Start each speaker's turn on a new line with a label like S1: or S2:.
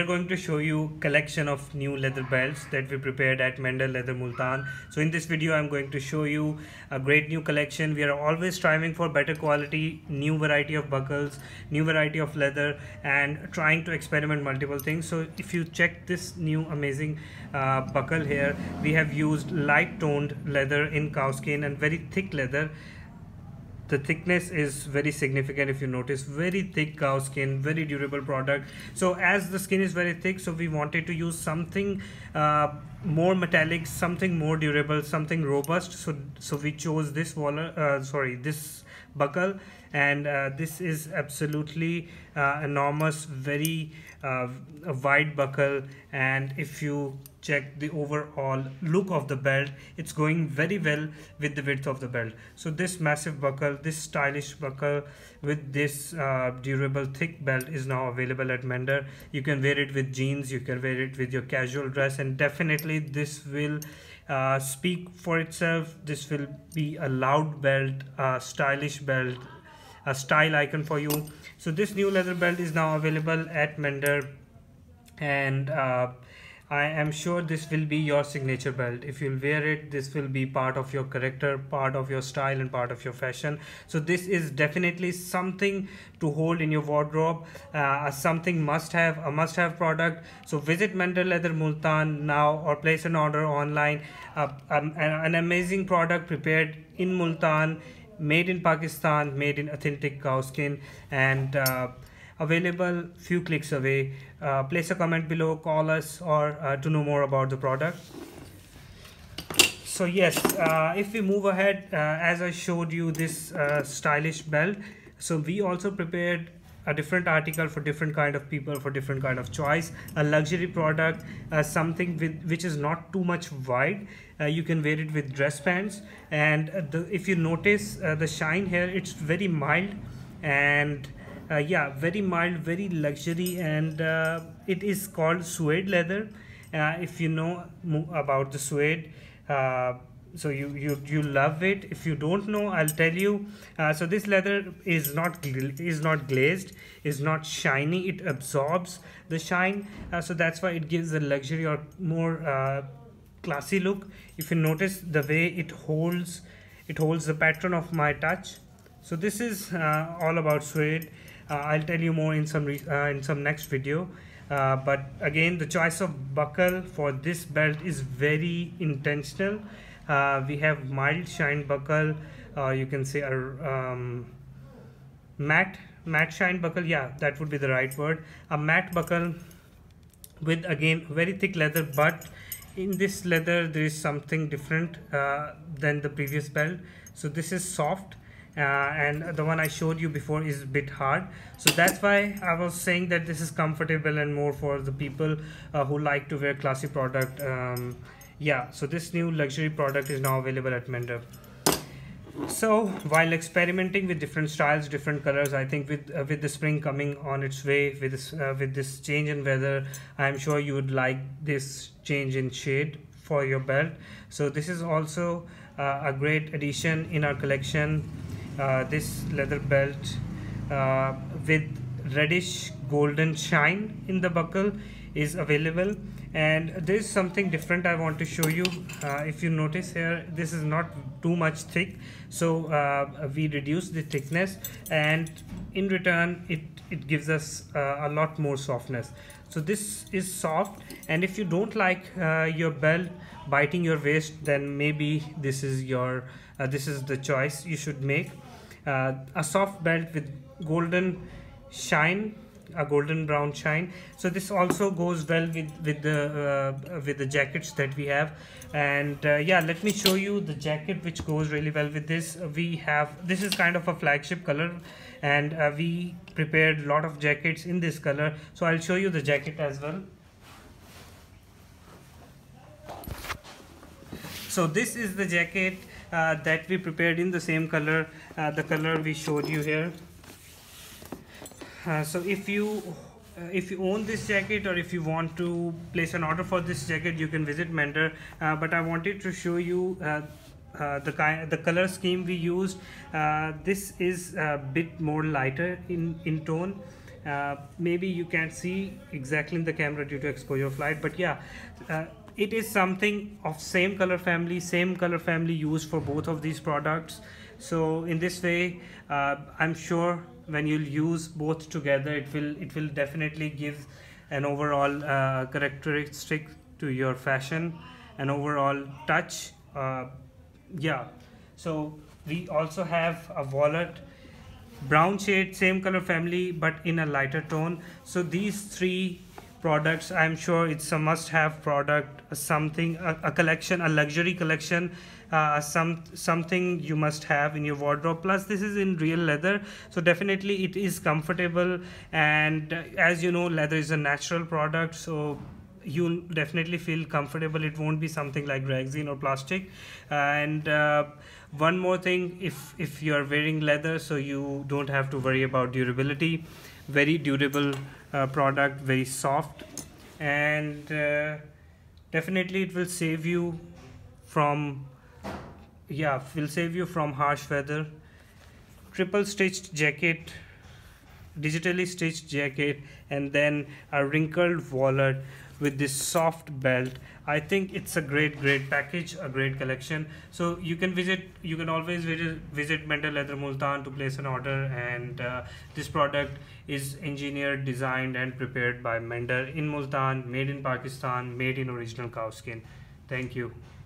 S1: going to show you collection of new leather belts that we prepared at Mender Leather Multan. So in this video I'm going to show you a great new collection. We are always striving for better quality, new variety of buckles, new variety of leather, and trying to experiment multiple things. So if you check this new amazing buckle here, we have used light toned leather in cowskin and very thick leather. The thickness is very significant. If you notice, very thick cow skin, very durable product. So as the skin is very thick, so we wanted to use something more metallic, something more durable, something robust. So we chose this this buckle, and this is absolutely enormous, very a wide buckle. And if you check the overall look of the belt, it's going very well with the width of the belt. So this massive buckle, this stylish buckle with this durable thick belt is now available at Mender. You can wear it with jeans, you can wear it with your casual dress, and definitely this will speak for itself. This will be a loud belt, a stylish belt, a style icon for you. So this new leather belt is now available at Mender, and I am sure this will be your signature belt. If you'll wear it, this will be part of your character, part of your style, and part of your fashion. So this is definitely something to hold in your wardrobe, something a must-have product. So visit Mender Leather Multan now or place an order online. An amazing product prepared in Multan, made in Pakistan, made in authentic cow skin, and available few clicks away. Place a comment below, call us, or to know more about the product. So yes, if we move ahead, as I showed you this stylish belt, so we also prepared a different article for different kind of people, for different kind of choice. A luxury product, something which is not too much wide. You can wear it with dress pants, and if you notice the shine here, it's very mild, and yeah, very mild, very luxury, and it is called suede leather. If you know about the suede, so you love it. If you don't know, I'll tell you. So this leather is not glazed, is not shiny. It absorbs the shine, so that's why it gives a luxury or more classy look. If you notice the way it holds the pattern of my touch. So this is all about suede. I'll tell you more in some next video. But again, the choice of buckle for this belt is very intentional. We have mild shine buckle, you can say a matte shine buckle. Yeah, that would be the right word. A matte buckle with, again, very thick leather, but in this leather there is something different than the previous belt. So this is soft, and the one I showed you before is a bit hard. So that's why I was saying that this is comfortable and more for the people who like to wear classy product. Yeah, so this new luxury product is now available at Mender. So while experimenting with different styles, different colors, I think with the spring coming on its way, with this change in weather, I am sure you would like this change in shade for your belt. So this is also a great addition in our collection. This leather belt with reddish golden shine in the buckle is available, and there is something different I want to show you. If you notice here, this is not too much thick, so we reduce the thickness, and in return it gives us a lot more softness. So this is soft, and if you don't like your belt biting your waist, then maybe this is the choice you should make. A soft belt with golden shine, a golden brown shine. So this also goes well with the jackets that we have. And yeah, let me show you the jacket which goes really well with this. This is kind of a flagship color, and we prepared a lot of jackets in this color, so I'll show you the jacket as well. So this is the jacket that we prepared in the same color, the color we showed you here. So if you own this jacket, or if you want to place an order for this jacket, you can visit Mender. But I wanted to show you the color scheme we used. This is a bit more lighter in tone, Maybe you can't see exactly in the camera due to exposure of light, but yeah, it is something of same color family used for both of these products. So in this way, I'm sure when you'll use both together, it will definitely give an overall characteristic to your fashion, an overall touch. Yeah, so we also have a wallet, brown shade, same color family but in a lighter tone. So these three products, I'm sure it's a must have product, something, a collection, a luxury collection, something you must have in your wardrobe. Plus this is in real leather, so definitely it is comfortable. And as you know, leather is a natural product, so you'll definitely feel comfortable. It won't be something like resin or plastic. And one more thing, if you are wearing leather, so you don't have to worry about durability. Very durable product, very soft, and definitely it will save you from, yeah, will save you from harsh weather. Triple stitched jacket, digitally stitched jacket, and then a wrinkled wallet with this soft belt. I think it's a great package, a great collection. So you can always visit Mender Leather Multan to place an order. And this product is engineered, designed and prepared by Mender in Multan, made in Pakistan, made in original cow skin. Thank you.